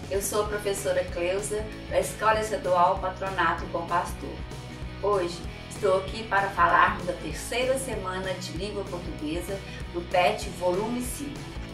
Eu sou a professora Cleusa, da Escola Estadual Patronato Bom Pastor. Hoje estou aqui para falarmos da terceira semana de língua portuguesa do PET Volume 5.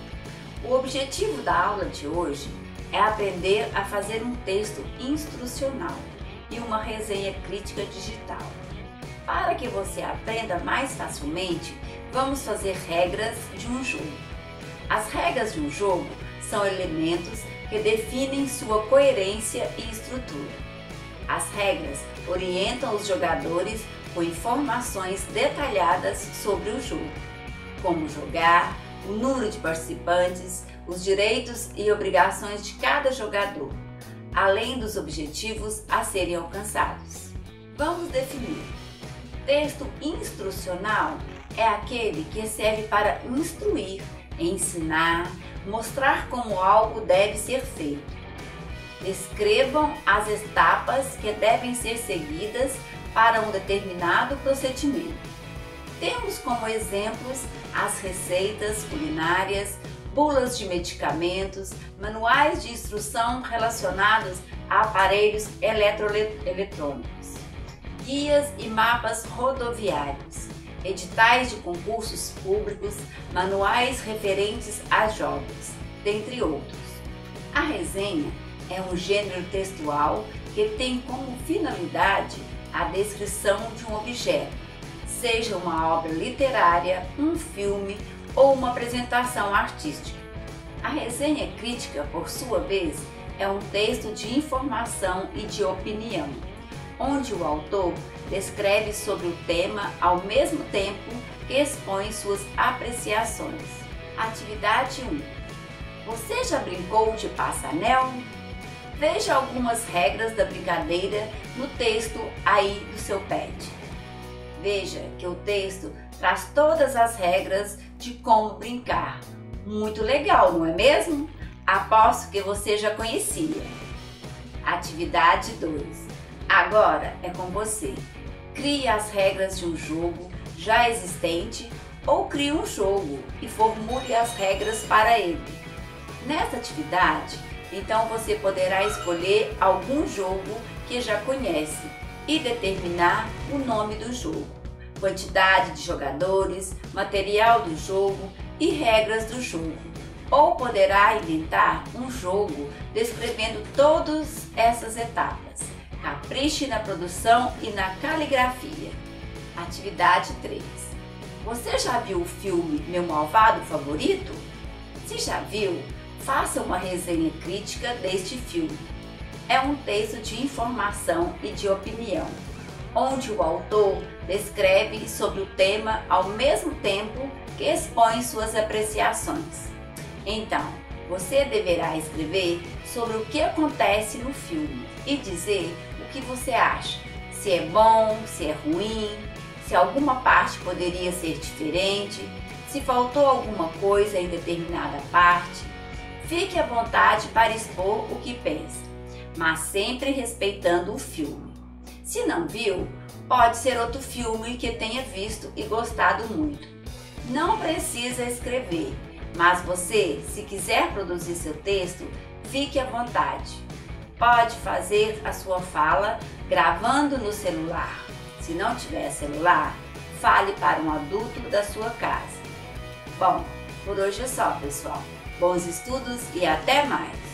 O objetivo da aula de hoje é aprender a fazer um texto instrucional e uma resenha crítica digital. Para que você aprenda mais facilmente, vamos fazer regras de um jogo. As regras de um jogo são elementos que definem sua coerência e estrutura. As regras orientam os jogadores com informações detalhadas sobre o jogo, como jogar, o número de participantes, os direitos e obrigações de cada jogador, além dos objetivos a serem alcançados. Vamos definir. Texto instrucional é aquele que serve para instruir, ensinar, mostrar como algo deve ser feito. Descrevam as etapas que devem ser seguidas para um determinado procedimento. Temos como exemplos as receitas culinárias, bulas de medicamentos, manuais de instrução relacionados a aparelhos eletrônicos, guias e mapas rodoviários, editais de concursos públicos, manuais referentes a jogos, dentre outros. A resenha é um gênero textual que tem como finalidade a descrição de um objeto, seja uma obra literária, um filme ou uma apresentação artística. A resenha crítica, por sua vez, é um texto de informação e de opinião, onde o autor descreve sobre o tema ao mesmo tempo que expõe suas apreciações. Atividade 1. Você já brincou de passa-anel? Veja algumas regras da brincadeira no texto aí do seu PET. Veja que o texto traz todas as regras de como brincar. Muito legal, não é mesmo? Aposto que você já conhecia. Atividade 2. Agora é com você. Crie as regras de um jogo já existente ou crie um jogo e formule as regras para ele. Nesta atividade, então você poderá escolher algum jogo que já conhece e determinar o nome do jogo, quantidade de jogadores, material do jogo e regras do jogo. Ou poderá inventar um jogo descrevendo todas essas etapas. Capriche na produção e na caligrafia. Atividade 3. Você já viu o filme Meu Malvado Favorito? Se já viu, faça uma resenha crítica deste filme. É um texto de informação e de opinião, onde o autor descreve sobre o tema ao mesmo tempo que expõe suas apreciações. Então, você deverá escrever sobre o que acontece no filme e dizer o que você acha, se é bom, se é ruim, se alguma parte poderia ser diferente, se faltou alguma coisa em determinada parte. Fique à vontade para expor o que pensa, mas sempre respeitando o filme. Se não viu, pode ser outro filme que tenha visto e gostado muito. Não precisa escrever, mas você, se quiser produzir seu texto, fique à vontade. Pode fazer a sua fala gravando no celular. Se não tiver celular, fale para um adulto da sua casa. Bom, por hoje é só, pessoal. Bons estudos e até mais!